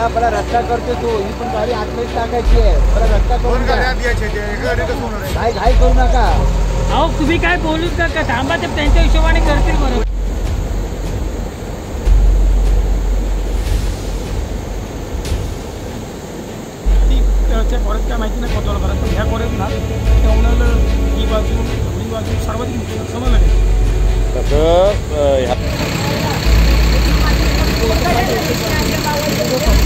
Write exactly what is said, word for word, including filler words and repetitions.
ना पहिला रस्ता करतो तू, ही पण गाडी आतमध्ये टाकायची आहे, पहिला रस्ता करून घाई घाई करू नका. अहो तुम्ही काय बोलूच नका, थांबा, ते त्यांच्या हिशोबाने करतील बरोबर. त्या कोऱ्यात काय माहिती नाही कोतवाल करत, पण ह्या कोऱ्यात ना त्या उन्हाळ्याला ही बाजू ही बाजू सर्वाधिक समजलं नाही तसं